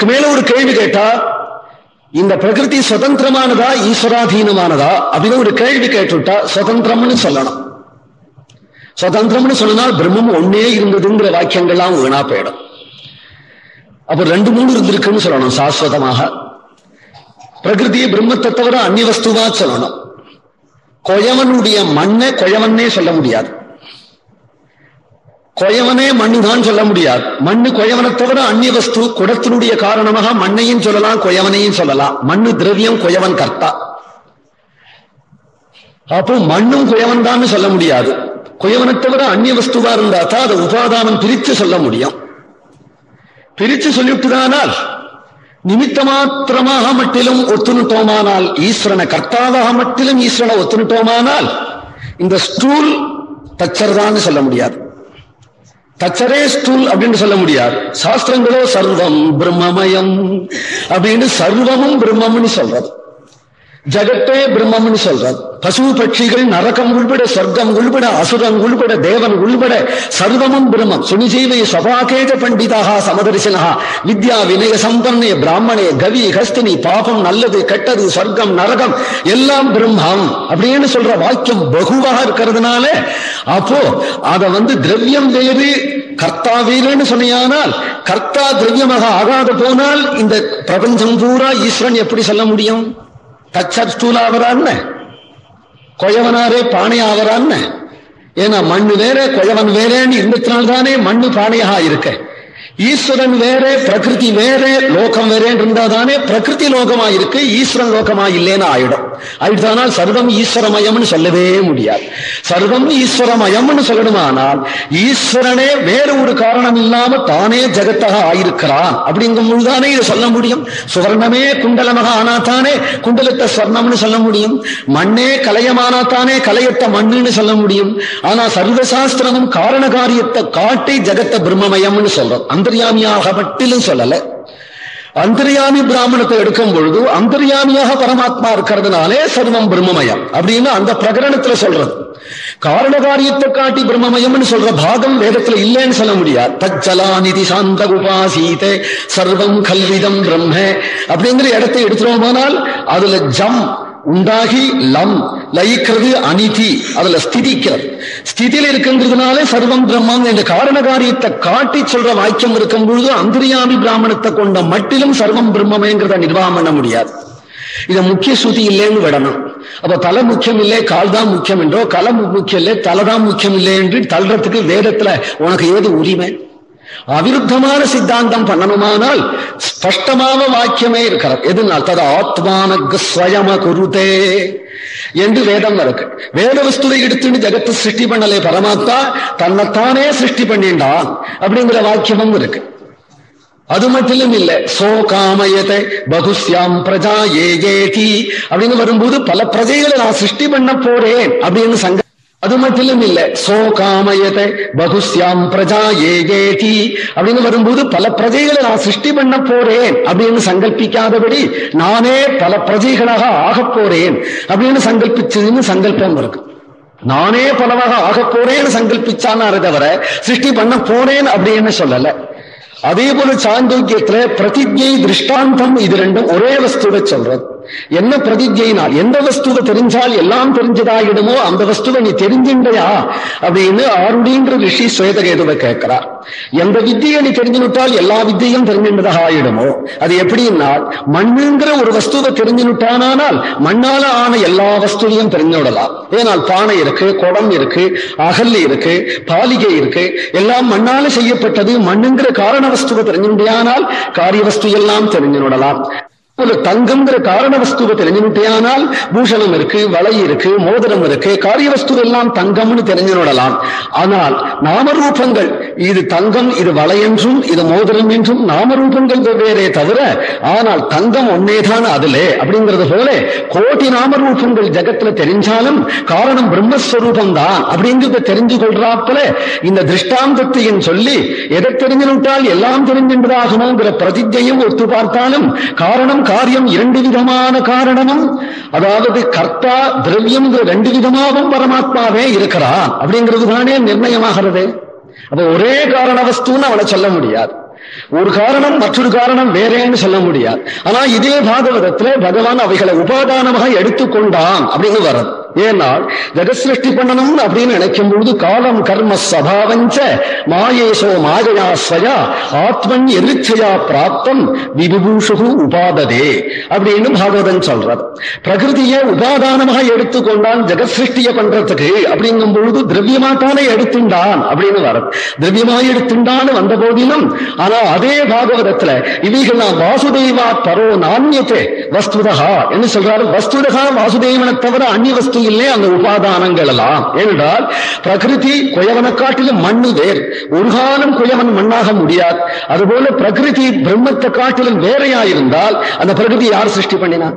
இதுக்கு மேல ஒரு கேள்வி கேட்டா, இந்த பிரகிருதி சுதந்திரமானதா ஈஸ்வராதீனமானதா அப்படின்னு ஒரு கேள்வி கேட்டுட்டா சுதந்திரம்னு சொல்லணும். சுதந்திரம்னு சொன்னால் பிரம்மம் ஒன்னே இருந்ததுங்கிற வாக்கியங்கள்லாம் வீணா போயிடும். அப்ப 2-3 இருந்திருக்குன்னு சொல்லணும். சாஸ்வதமாக பிரகிருதியை பிரம்மத்தை தவிர அந்நிய வஸ்துவா சொல்லணும். கொயவனுடைய மண்ணை கொயவனே சொல்ல முடியாது. கொயவனே மண்ணுதான் சொல்ல முடியாது. மண்ணு கொயவனை தவிர அந்நிய வஸ்து. குடத்தினுடைய காரணமாக மண்ணையும் சொல்லலாம், கொயவனையும் சொல்லலாம். மண்ணு திரவியம், கொயவன் கர்த்தா. அப்போ மண்ணும் கொயவன் தான் சொல்ல முடியாது. கொயவனை தவிர அந்நிய வஸ்துவா இருந்தா தான் அதை உபாதானம் பிரித்து சொல்ல முடியும். பிரித்து சொல்லிவிட்டுதானால் நிமித்த மாத்திரமாக மட்டிலும் ஒத்துணுட்டோமானால், ஈஸ்வரனை கர்த்தாவாக மட்டிலும் ஈஸ்வரனை ஒத்துணுட்டோமானால் இந்த ஸ்டூல் தச்சர் தான் சொல்ல முடியாது. தச்சரே ஸ்டூல் அப்படின்னு சொல்ல முடியாது. சாஸ்திரங்களோ சர்வம் பிரம்மமயம் அப்படின்னு சர்வமும் பிரம்மம்னு சொல்றது. ஜகத்தே பிரம்மம்னு சொல்றது. பசு பட்சிகள் நரகம் உள்பட, சொர்க்கம் உள்பட, அசுரம் உள்பட, தேவன் உள்பட சர்வமும் பிரம்மம். சுனிஜீவை சபாகேஜ பண்டிதாக சமதரிசனா வித்யா வினய சம்பன்னே பிராமணே கவி ஹஸ்தினி பாபம் நல்லது கெட்டது சொர்க்கம் நரகம் எல்லாம் பிரம்மம் அப்படின்னு சொல்ற வாக்கியம் பகுவாக இருக்கிறதுனால, அப்போ அத திரவியம் வேறு கர்த்தா வேறுன்னு சொன்னால், கர்த்தா திரவியமாக ஆகாத போனால் இந்த பிரபஞ்சம் பூரா ஈஸ்வரன் எப்படி சொல்ல முடியும்? தச்சர் ஸ்டூல் ஆவரான்னு, கொயவனாரே பானை ஆவரான்னு. ஏன்னா மண்ணு வேற கொயவன் வேறேன்னு இருந்ததுனால்தானே மண்ணு பானையாக இருக்க. ஈஸ்வரன் வேற பிரகிருதி வேற லோகம் வேறேன்னு இருந்தாதானே பிரகிருதி லோகமா இருக்கு, ஈஸ்வரன் லோகமா இல்லேன்னு ஆயிடும். ஆயிடுதானால் சர்வம் ஈஸ்வரமயம்னு சொல்லவே முடியாது. சர்வம் ஈஸ்வரமயம்னு சொல்லணுமானால் ஈஸ்வரனே வேற ஒரு காரணம் இல்லாம தானே ஜகத்தாக ஆயிருக்கிறான் அப்படிங்கும் பொழுதுதானே இதை சொல்ல முடியும். சுவர்ணமே குண்டலமாக ஆனாத்தானே குண்டலத்தை ஸ்வர்ணம்னு சொல்ல முடியும். மண்ணே கலையமானாத்தானே கலையத்த மண்ணுன்னு சொல்ல முடியும். ஆனா சர்வசாஸ்திரமும் காரண காரியத்தை காட்டி ஜகத்த பிரம்மமயம்னு சொல்றோம். அந்தர்யாமியாக மட்டிலும் சொல்லல. அந்தர்யாமி பிராமணத்தை எடுக்கும் பொழுது அந்தர்யாமியாக பரமாத்மா இருக்கிறதுனாலே சர்வம் பிரம்மமயம் அப்படின்னு அந்த பிரகரணத்துல சொல்றது. காரண காரியத்தை காட்டி பிரம்மமயம்னு சொல்ற பாகம் வேதத்துல இல்லைன்னு சொல்ல முடியாது. தச்சலாநிதி சாந்த உபாசீதே சர்வம் கல்விதம் பிரம்ம அப்படிங்கிற இடத்தை எடுத்துட்டோமானால் அதுல ஜம் உண்டாகி லம் லயிக்கிறது அனிதி, அதுல ஸ்திதிக்கிறது. ஸ்திதியில் இருக்கின்றதுனாலே சர்வம் பிரம்மம் என்ற காரண காரியத்தை காட்டி சொல்ற வாக்கியம் இருக்கும் பொழுது அந்தர்யாமி பிராமணத்தை கொண்ட மட்டிலும் சர்வம் பிரம்மமேங்கிறத நிர்வாகம் பண்ண முடியாது. இத முக்கிய ஸ்ருதி இல்லைன்னு விடணும். அப்ப தலை முக்கியம் இல்லை கால் தான் முக்கியம் என்றோ, கலை முக்கியம் இல்லை தலைதான் முக்கியம் இல்லை என்று தள்ளுறதுக்கு வேதத்துல உனக்கு ஏது உரிமை? அவிருத்தமான சித்தாந்தம் பண்ணணுமானால் ஸ்பஷ்டமான வாக்கியமே இருக்கிறது. எதுனால் தது ஆத்மானக ஸ்வயம குருதே என்று வேதம் இருக்கு. வேத வஸ்துவை எடுத்துன்னு ஜகத்தை சிருஷ்டி பண்ணலே பரமாத்மா, தன்னைத்தானே சிருஷ்டி பண்ணிண்டான் அப்படிங்கிற வாக்கியமும் இருக்கு. அது மட்டும் இல்ல, சோ காமயத்தை பகுஸ்யாம் பிரஜா ஏகேதி அப்படின்னு வரும்போது பல பிரஜைகளை நான் சிருஷ்டி பண்ண போறேன் அப்படின்னு அது மட்டும் இல்ல, சோ காமயத்தை பகுஸ்யாம் பிரஜா ஏகேதி அப்படின்னு வரும்போது பல பிரஜைகளை நான் சிருஷ்டி பண்ண போறேன் அப்படின்னு சங்கல்பிக்காதபடி நானே பல பிரஜைகளாக ஆக போறேன் அப்படின்னு சங்கல்பிச்சதுன்னு சங்கல்பம் இருக்கு. நானே பலவாக ஆக போறேன்னு சங்கல்பிச்சான தவிர சிருஷ்டி பண்ண போறேன் அப்படின்னு சொல்லல. அதே போல சாந்தோக்கியத்துல பிரதிஜை திருஷ்டாந்தம் இது ரெண்டும் ஒரே வஸ்துவை சொல்றது. என்ன பிரதிஜைனால் எந்த வஸ்துவை தெரிஞ்சால் எல்லாம் தெரிஞ்சதாகிடுமோ அந்த வஸ்துவை நீ தெரிஞ்சின்றையா அப்படின்னு ஆருடின்ற ரிஷி ஸ்வேதகேதுவை கேட்கிறார். எந்த வித்தியை நீ தெரிஞ்சுட்டால் எல்லா வித்தியும் தெரிஞ்சின்றதாக ஆயிடுமோ அது எப்படின்னால், மண்ணுங்கிற ஒரு வஸ்துவை தெரிஞ்சுட்டானால் மண்ணால ஆன எல்லா வஸ்துவையும் தெரிஞ்சுவிடலாம். ஏனால் பானை இருக்கு, குடம் இருக்கு, அகல் இருக்கு, பாலிகை இருக்கு, எல்லாம் மண்ணால செய்யப்பட்டது. மண்ணுங்கிற காரண வஸ்துவை தெரிஞ்சுட்டானால் காரிய வஸ்து எல்லாம் தெரிஞ்சுவிடலாம். ஒரு தங்கம்ங்கிற காரண வஸ்துவை தெரிஞ்சுட்டானால் பூஷணம் இருக்கு, வளை இருக்கு, மோதிரம் இருக்கு, காரிய வஸ்து எல்லாம் தங்கம்னு தெரிஞ்சுவிடலாம். ஆனால் நாமரூபங்கள் இது தங்கம், இது வளை என்றும் இது மோதிரம் என்றும் நாமரூபங்கள் வெவ்வேறே தவிர ஆனால் தங்கம் ஒன்னேதான் அதிலே அப்படிங்கிறது போல கோட்டி நாமரூபங்கள் ஜகத்துல தெரிஞ்சாலும் காரணம் பிரம்மஸ்வரூபம் தான் அப்படிங்கிறத தெரிஞ்சு கொள்றாப்புல இந்த திருஷ்டாந்தத்தையும் சொல்லி எதை தெரிஞ்சுட்டால் எல்லாம் தெரிஞ்சின்றதாகணுங்கிற பிரதிஜையும் ஒத்து பார்த்தாலும் காரணம் காரியம் இரண்டு விதமான காரணமும், அதாவது கர்த்தா திரவியம் ரெண்டு விதமாகவும் பரமாத்மாவே இருக்கிறான் அப்படிங்கிறது தானே நிர்ணயமாகிறது. அப்ப ஒரே காரண வஸ்துன்னு அவனை சொல்ல முடியாது. ஒரு காரணம் மற்றொரு காரணம் வேறேன்னு சொல்ல முடியாது. ஆனா இதே பாகவதத்துல பகவான் அவைகளை உபாதானமாக எடுத்துக்கொண்டான் அப்படின்னு வர்றது. ஏனால் ஜெகசிருஷ்டி பண்ணணும் அப்படின்னு நினைக்கும் பொழுது காலம் கர்ம சபாவஞ்ச மாயேசோ மாயயா ஸ்வயா ஆத்மன் எதிர்ச்சையா பிராப்தம் விபூஷு உபாததே அப்படின்னு பாகவதன் சொல்றார். பிரகிருதியை உபாதானமாக எடுத்துக்கொண்டான் ஜெகசிருஷ்டிய பண்றதுக்கு அப்படிங்கும் பொழுது திரவியமாட்டானே எடுத்துண்டான் அப்படின்னு வர்றது. திரவியமாய் எடுத்துண்டான்னு வந்த போதிலும் ஆனா அதே பாகவதத்துல இவைகள்லாம் வாசுதேவா பரோ நானியத்தே வஸ்துதா என்று சொல்றாரு. வஸ்துதா வாசுதேவனை தவிர அந்நிய வஸ்து இல்லை அந்த உபாதானங்கள் எல்லாம். ஏனென்றால் பிரகிருதி குயவனை காட்டிலும் மண்ணு வேர், ஒரு காலம் குயவன் மண்ணாக முடியாது. அதுபோல பிரகிருதி பிரம்மத்தை காட்டிலும் வேறையாயிருந்தால் அந்த பிரகிருதி யார் சிருஷ்டி பண்ணினான்?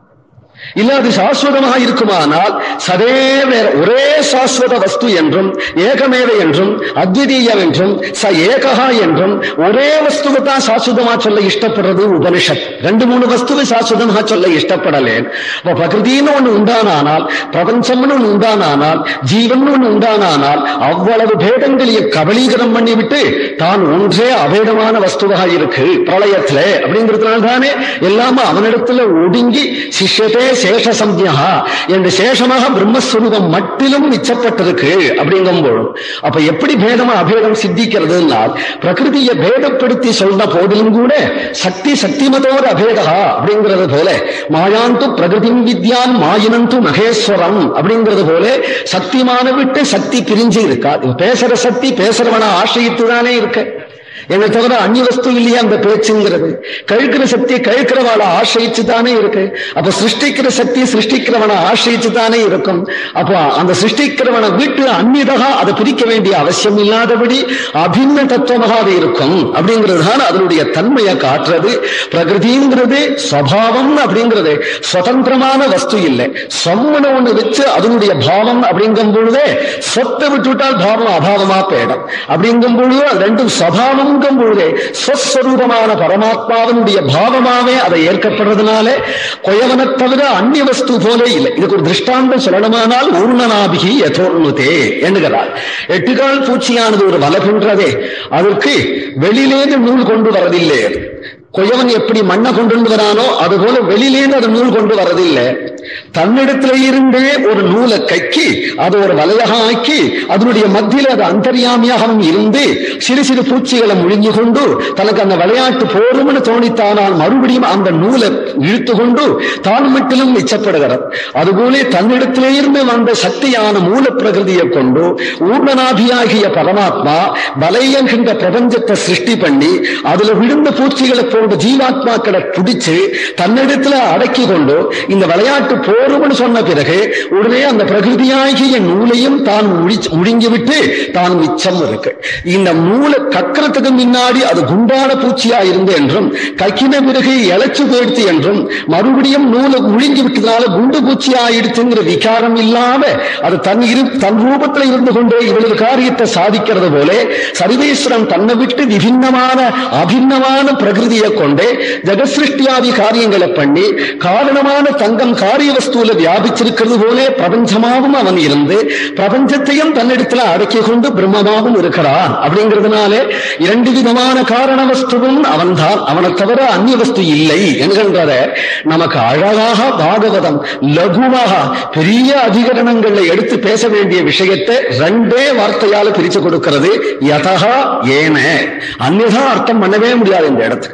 இல்ல அது சாஸ்வதமாக இருக்குமானால் சதேவ ஒரே சாஸ்வத வஸ்து என்றும் ஏகமேவ என்றும் அத்விதீயம் என்றும் ச ஏகா என்றும் ஒரே வஸ்துவை தான் சாஸ்வதமா சொல்ல இஷ்டப்படுறது உபனிஷத். 2-3 வஸ்துவை சாஸ்வதமாக சொல்ல இஷ்டப்படலேன். பிரகிருதின்னு ஒண்ணு உண்டானால், பிரபஞ்சம்னு ஒண்ணு உண்டானால், ஜீவன் ஒண்ணு உண்டானால் அவ்வளவு பேதங்களையும் கபலீகரம் பண்ணிவிட்டு தான் ஒன்றே அபேதமான வஸ்துவாக இருக்கு பிரளயத்துல அப்படிங்கிறதுனால தானே எல்லாமே அவனிடத்துல ஒடுங்கி சிஷ்யத்தே சேஷ சம்யா என்று சேஷமாக பிரம்மஸ்வரூபம் மட்டிலும் மிச்சப்பட்டிருக்கு அப்படிங்கும்போது அப்ப எப்படி பேதமா அபேதம் சித்திக்கிறதுனா பிரகிருதியை பேதப்படுத்தி சொன்ன போதிலும் கூட சக்தி சக்திமதோர் அபேதா அப்படிங்கிறது போல மாயாந்து பிரகிருதி வித்யான் மாயினந்து மகேஸ்வரம் அப்படிங்கிறது போல சக்திமான விட்டு சக்தி பிரிஞ்சு இருக்கா. பேசுற சக்தி பேசுறவனை ஆசிரியத்துதானே இருக்கு. என்னை தவிர அந்நிய வஸ்து இல்லையா அந்த பேச்சுங்கிறது. கழுக்கிற சக்தி கழுக்கிறவளை ஆசிரிச்சு தானே இருக்கு. அப்ப சிருஷ்டிக்கிற சக்தி சிருஷ்டிக்கிறவனை ஆசிரிச்சு தானே இருக்கும். அப்போ அந்த சிருஷ்டிக்கிறவனை விட்டு அந்நியதா அதை பிரிக்க வேண்டிய அவசியம் இல்லாதபடி அபின்ன தத்துவமாக அது இருக்கும் அப்படிங்கிறது தான் அதனுடைய தன்மையை காட்டுறது. பிரகிருதிங்கிறது ஸ்வபாவம் அப்படிங்கிறது சுதந்திரமான வஸ்து இல்லை. சொம்மனை ஒண்ணு வச்சு அதனுடைய பாவம் அப்படிங்கும் பொழுதே சொத்தை விட்டுவிட்டால் பாவம் அபாவமா போயிடும். அப்படிங்கும் பொழுது அது ரெண்டும் ஸ்வபாவம் பொழுதே ஸ்வஸ்வரூபமான பரமாத்மாவினுடைய பாவமாவே அதை ஏற்கப்படுறதுனாலே கொயவனை தவிர அந்நிய வஸ்து போலே இல்லை. இதுக்கு ஒரு திருஷ்டாந்தம் சொல்லணுமானால் ஊர்ணநாபிகி யதோர்ணுதே என்கிறார். 8 கால் பூச்சியானது ஒரு வலகின்றதே அதற்கு வெளியிலேந்து நூல் கொண்டு வரதில்லை. கொயவன் எப்படி மண்ணை கொண்டு வரானோ அதுபோல வெளியிலேந்து அது நூல் கொண்டு வரதில்லை. தன்னிடத்தில இருந்தே ஒரு நூலை கைக்கி அது ஒரு வலையாக ஆக்கி அதனுடைய மத்தியில் அது அந்தர்யாமியாகவும் இருந்து சிறு சிறு பூச்சிகளை முழுங்கி கொண்டு தனக்கு அந்த விளையாட்டு போரும்னு தோணித்தானால் மறுபடியும் அந்த நூலை இழுத்து கொண்டு தான் மட்டிலும் மிச்சப்படுகிறார். அதுபோல தன்னிடத்திலே இருந்து வந்த சக்தியான மூல பிரகிருதியை கொண்டு ஊர்ணநாபியாகிய பரமாத்மா வலையங்கின்ற பிரபஞ்சத்தை சிருஷ்டி பண்ணி அதுல விழுந்த பூச்சிகளை போன்ற ஜீவாத்மாக்களை பிடிச்சு தன்னிடத்துல அடக்கி கொண்டு இந்த விளையாட்டு போரும்னு சொன்ன பிறகு உடனே அந்த பிரகிருதியாகிய நூலையும் தான் முழுங்கிவிட்டு தான் மிச்சம் இருக்கு. இந்த நூலை கக்கிறதுக்கு முன்னாடி அது குண்டான பூச்சியா இருந்து என்றும் கக்கின பிறகு இழைச்சு போயிடுத்து என்றும் மறுபடியும் நூலை முழுங்கி விட்டதுனால குண்டு பூச்சி ஆயிடுச்சுங்கிற விகாரம் இல்லாம அது தன் ரூபத்தில் இருந்து கொண்டே இவ்வளவு காரியத்தை சாதிக்கிறது போல சர்வேஸ்வரன் தன்னை விட்டு விபின்னமான அபின்னமான பிரகிருதியை கொண்டே ஜெகசிருஷ்டியாதி காரியங்களை பண்ணி காரணமான தங்கம் காரிய வஸ்துல வியாபிச்சிருக்கிறது போலே பிரபஞ்சமாகவும் அவன் இருந்து பிரபஞ்சத்தையும் தன்னிடத்துல அடக்கி கொண்டு பிரம்மமாகவும் இருக்கிறான். அப்படிங்கிறதுனாலே 2 விதமான காரண வஸ்துவும் அவன்தான், அவனை தவிர அந்நிய வஸ்து இல்லை என்கின்றத நமக்கு அழகாக பாகவதம் லகுவாக பெரிய அதிகரணங்களை எடுத்து பேச வேண்டிய விஷயத்தை 2 வார்த்தையால பிரிச்சு கொடுக்கிறது. யதா ஏன அந்நியதா அர்த்தம் பண்ணவே முடியாது இந்த இடத்துக்கு.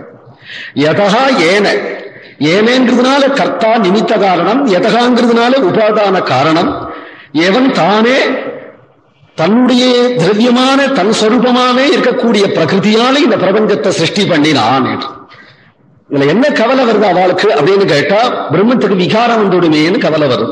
யதா ஏன ஏனேன்றதுனால கர்த்தா நிமித்த காரணம், யதகாங்கிறதுனால உபாதான காரணம். எவன் தானே தன்னுடைய திரவியமான தன் சொரூபமாவே இருக்கக்கூடிய பிரகிருதியால இந்த பிரபஞ்சத்தை சிருஷ்டி பண்ணினான். இதுல என்ன கவலை வருது அவளுக்கு அப்படின்னு கேட்டா பிரம்மத்துக்கு விகாரம் வந்துடுமேன்னு கவலை வருது.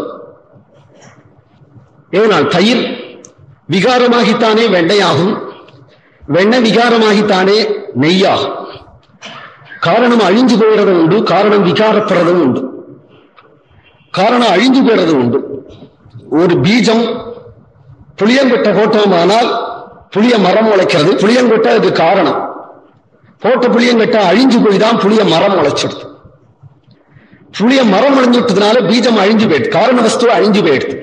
ஏனால் தயிர் விகாரமாகித்தானே வெண்ணையாகும், வெண்ணெய் விகாரமாகித்தானே நெய்யாகும். காரணம் அழிஞ்சு போயிறதும் உண்டு, காரணம் விகாரப்படுறதும் உண்டு. காரணம் அழிஞ்சு போயிறதும் உண்டு. ஒரு பீஜம் புளியங்கொட்டை போட்டோமானால் புளிய மரம் முளைக்கிறது. புளியங்கொட்டை அது காரணம். போட்ட புளியங்கொட்டை அழிஞ்சு போய்தான் புளிய மரம் முளைச்சிடுது. புளிய மரம் அழிஞ்சுட்டதுனால பீஜம் அழிஞ்சு போயிடுது, காரண வஸ்து அழிஞ்சு போயிடுது.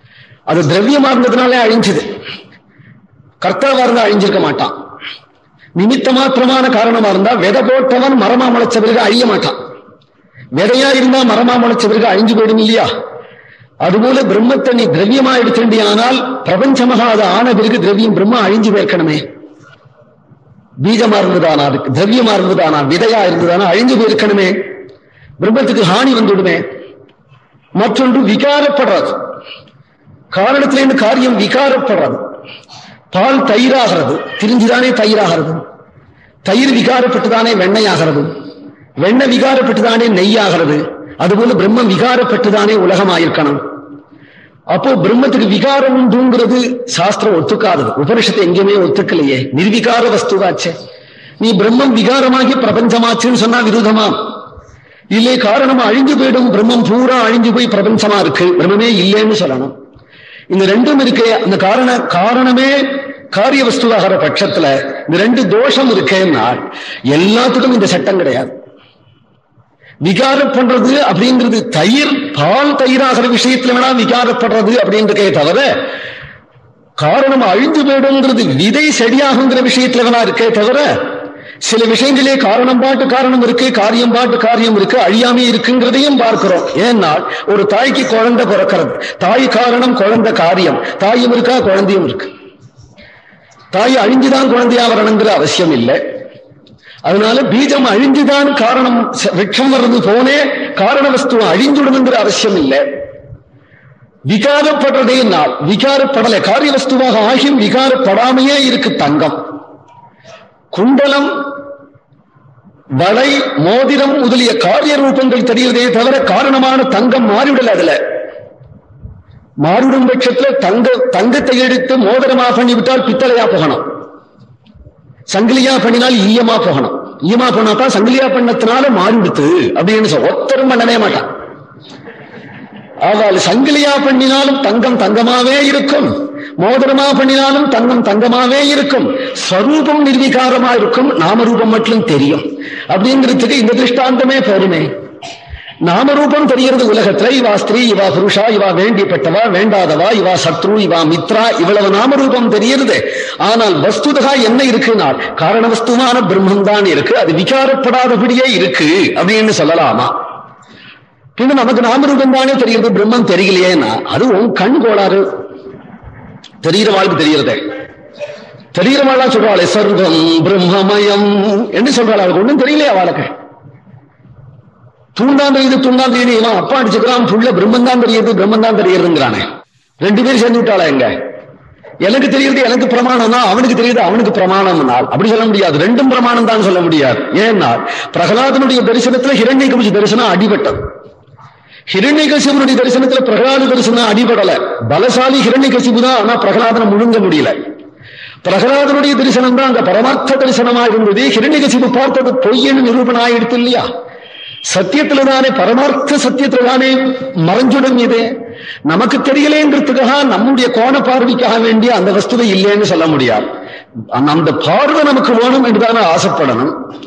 அது திரவியமா இருந்ததுனாலே அழிஞ்சுது. கர்த்தாவா இருந்தா அழிஞ்சிருக்க மாட்டான். நிமித்த மாத்திரமான காரணமா இருந்தா விதை போட்டவன் மரமா முளைச்ச பிறகு அழிய மாட்டான். விதையா இருந்தா மரமா முளைச்ச பிறகு அழிஞ்சு போயிடும் இல்லையா? அதுபோல பிரம்மத்தை நீ திரவியமா எடுத்துட்டியானால் பிரபஞ்சமாக அது ஆன பிறகு திரவியம் பிரம்மா அழிஞ்சு போயிருக்கணுமே. பீஜமா இருந்ததானா, அதுக்கு திரவியமா இருந்ததானா, விதையா இருந்ததானா அழிஞ்சு போயிருக்கணுமே. பிரம்மத்துக்கு ஹானி வந்துடுமே. மற்றொன்று விகாரப்படுறது, காரணத்திலிருந்து காரியம் விகாரப்படுறது. பால் தயிராகிறது, திரிஞ்சுதானே தயிராகிறது. தயிர் விகாரப்பட்டுதானே வெண்ணையாகிறது, வெண்ணெய் விகாரப்பட்டுதானே நெய்யாகிறது. அதுபோல பிரம்மம் விகாரப்பட்டுதானே உலகமாயிருக்கணும். அப்போ பிரம்மத்துக்கு விகாரம் உண்டுங்கிறது சாஸ்திரம் ஒத்துக்காதது. உபனிஷத்தை எங்கேயுமே ஒத்துக்கலையே. நிர்விகார வஸ்துவாச்சே. நீ பிரம்மம் விகாரமாகி பிரபஞ்சமாச்சுன்னு சொன்னா விரோதமா? இல்லை, காரணம் அழிஞ்சு போயிடும், பிரம்மம் பூரா அழிஞ்சு போய் பிரபஞ்சமா இருக்கு, பிரம்மமே இல்லைன்னு சொல்லணும். இந்த ரெண்டும் இருக்கே, அந்த காரணமே காரிய வஸ்துவாகிற பட்சத்துல இந்த ரெண்டு தோஷம் இருக்கேன்னா எல்லாத்துக்கும் இந்த சட்டம் கிடையாது. விகாரம் பண்றது அப்படிங்கிறது தயிர், பால் தயிராகிற விஷயத்துல வேணா விகாரப்படுறது அப்படின்றதே தவிர, காரணம் அழிஞ்சு போயிடுங்கிறது விதை செடியாகுங்கிற விஷயத்துல வேணா இருக்கே தவிர, சில விஷயங்களே காரணம் பாட்டு காரணம் இருக்கு, காரியம் பாட்டு காரியம் இருக்கு, அழியாமே இருக்குங்கிறதையும் பார்க்கிறோம். ஏன்னா ஒரு தாய்க்கு குழந்தை பிறக்கிறது, தாய் காரணம் குழந்தை காரியம். தாயும் இருக்கா, குழந்தையும் இருக்கு. தாய் அழிஞ்சுதான் குழந்தையா வரணுங்கிற அவசியம் இல்லை. அதனால பீஜம் அழிஞ்சுதான் காரணம், விருட்சம் வர்றது போனே காரண வஸ்துவம் அழிஞ்சுடணுங்கிற அவசியம் இல்லை. விகாரப்படுறதே நாள் விகாரப்படலை, காரிய வஸ்துவாக ஆகியும் விகாரப்படாமையே இருக்கு. தங்கம், குண்டலம், வளை, மோதிரம் முதலிய காரிய ரூபங்கள் தெரிகிறதே தவிர காரணமான தங்கம் மாறிவிடல. அதுல மாறிடும் பட்சத்துல தங்கத்தை எடுத்து மோதிரமா பண்ணிவிட்டால் பித்தளையா போகணும், சங்கிலியா பண்ணினால் ஈயமா போகணும். ஈயமா போனாதான் சங்கிலியா பண்ணத்தினால மாறிடுத்து அப்படின்னு ஒத்தரும் பண்ணவே மாட்டான். அவள் சங்கிலியா பண்ணினாலும் தங்கம் தங்கமாவே இருக்கும், மோதிரமா பண்ணினாலும் தங்கம் தங்கமாவே இருக்கும். ஸ்வரூபம் நிர்விகாரமா இருக்கும், நாமரூபம் மட்டும் தெரியும். அப்படிங்கிறதுக்கு இந்த திருஷ்டாந்தமே போருமே. நாமரூபம் தெரிகிறது உலகத்துல. இவா ஸ்திரீ, இவா புருஷா, இவா வேண்டிப்பட்டவா, வேண்டாதவா, இவா சத்ரு, இவா மித்ரா, இவ்வளவு நாமரூபம் தெரிகிறது. ஆனால் வஸ்துதா என்ன இருக்குனால் காரண வஸ்துவான பிரம்மம் தான் இருக்கு. அது விகாரப்படாதபடியே இருக்கு அப்படின்னு சொல்லலாமா? பின்ன நமக்கு நாமரூபம் தானே தெரிகிறது, பிரம்மம் தெரியலையேன்னா அது உன் கண் கோளாறு. தெரிகிறவாளுக்கு தெரிகிறதே. தெரிகிறவாளா சொல்றாளே சர்வம் பிரம்மமயம் என்று சொல்றாள். அவளுக்கு ஒன்றும் தெரியலையா? அவளுக்கு தூண்டான் தெரியுது, இவன் அப்பா அடிச்சுக்கிறான், புள்ள பிரம்மன் தான் தெரியுது, பிரம்மன் தான் தெரியுதுங்கிறானே. ரெண்டு பேரும் சேர்ந்து விட்டாளா? எங்க எனக்கு தெரியுது, எனக்கு பிரமாணம் தான், அவனுக்கு தெரியுது, அவனுக்கு பிரமாணம். அப்படி சொல்ல முடியாது. ரெண்டும் பிரமாணம் தான் சொல்ல முடியாது. ஏன்னா பிரகலாதனுடைய தரிசனத்துல ஹிரண்யகசிபு தரிசனம் அடிபட்டது. ஹிரண்யகசிபனுடைய தரிசனத்துல பிரகலாத தரிசனம் அடிபடல. பலசாலி ஹிரண்யகசிபு தான், ஆனா பிரகலாதனை முழுங்க முடியல. பிரகலாதனுடைய தரிசனம் தான் அங்க பரமார்த்த தரிசனமா இருந்தது. ஹிரண்யகசிபு பார்த்தது பொய்யன்னு நிரூபணம் ஆயிடுத்து இல்லையா? சத்தியத்துலதானே, பரமார்த்த சத்தியத்துலதானே மறைஞ்சுடும். இது நமக்கு தெரியலேங்கிறதுக்காக நம்முடைய கோண பார்வைக்காக வேண்டிய அந்த வஸ்துவை இல்லைன்னு சொல்ல முடியாது. அந்த பார்வை நமக்கு வேணும் என்றுதானே ஆசைப்படணும்.